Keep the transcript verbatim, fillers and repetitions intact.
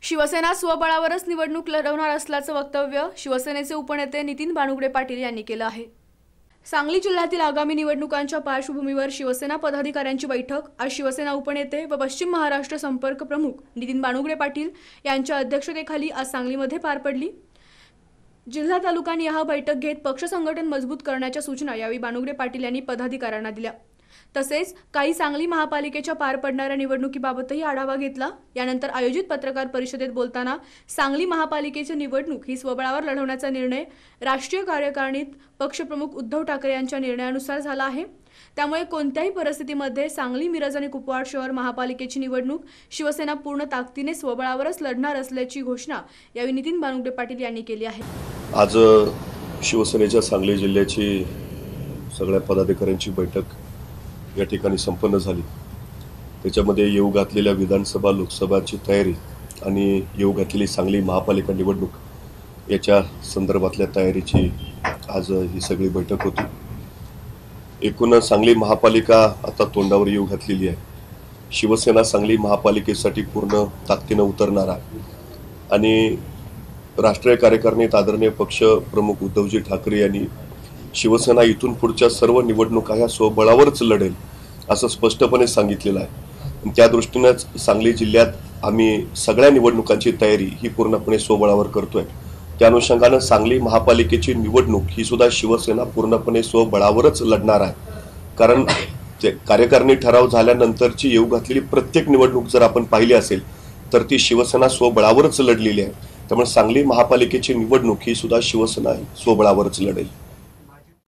शिवसेना स्वबळावरच निवडणूक लढवणार असल्याचं वक्तव्य शिवसेनेचे उपनेते नितीन बाणुगडे पाटील यांनी केलं आहे। सांगली जिल्ह्यातील आगामी निवडणुकांच्या पार्श्वभूमीवर शिवसेना पदाधिकाऱ्यांची बैठक आज शिवसेना उपनेते व पश्चिम महाराष्ट्र संपर्क प्रमुख नितीन बाणुगडे पाटील यांच्या अध्यक्षतेखाली आज सांगलीमध्ये पार पडली। जिल्हा तालुका निहाय बैठक घेत पक्ष संघटन मजबूत करण्याच्या सूचना यावेळी बाणुगडे पाटील यांनी पदाधिकाऱ्यांना दिल्या। तसेच काही सांगली महापालिकेच्या पार पडणाऱ्या निवडणुकीबाबतही आढावा घेतला। यानंतर आयोजित पत्रकार परिषदेत बोलताना सांगली महापालिकेची निवडणूक ही स्वबळावर लढवण्याचा निर्णय राष्ट्रीय कार्यकारिणीत पक्षप्रमुख उद्धव ठाकरे यांच्या निर्णयानुसार झाला आहे। त्यामुळे कोणत्याही परिस्थितीमध्ये सांगली, मिरज आणि कुपवाड शहर महापालिकेची निवडणूक शिवसेना पूर्ण ताकदीने स्वबळावरच लढणार असल्याची घोषणा यावेळी नितीन बाणुगडे पाटील यांनी केली आहे। आज शिवसेनेच्या सांगली जिल्ह्याची सगळ्या पदाधिकाऱ्यांची बैठक या ठिकाणी संपन्न झाली। त्याच्यामध्ये येऊ घातलेल्या विधानसभा लोकसभाची तयारी आणि येऊ घातलेली सांगली महापालिका निवडणूक याच्या संदर्भातल्या तयारीची आज ही सगळी बैठक होती। एकूण सांगली महापालिका आता तोंडावर येऊ घातलेली आहे। शिवसेना सांगली महापालिकेसाठी पूर्ण ताकदीने उतरणार आहे आणि राष्ट्रीय कार्यकारिणीत आदरणीय पक्ष प्रमुख उद्धवजी ठाकरे यांनी शिवसेना इथून पुढच्या सर्व निवडणुका ह्या स्वबळावरच लढेल असं स्पष्टपणे सांगितलेलं आहे। त्या दृष्टीनेच सांगली जिल्ह्यात आम्ही सगळ्या निवडणुकांची तयारी ही पूर्णपणे स्वबळावर करतोय। त्या अनुषंगाने सांगली महापालिकेची निवडणूक ही सुद्धा शिवसेना पूर्णपणे स्वबळावरच लढणार आहे। कारण कार्यकारिणी ठराव झाल्यानंतरची येऊ घातलेली प्रत्येक निवडणूक जर आपण पाहिली असेल तर ती शिवसेना स्वबळावरच लढलेली आहे। त्यामुळे सांगली महापालिकेची निवडणूक ही सुद्धा शिवसेना स्वबळावरच लढेल।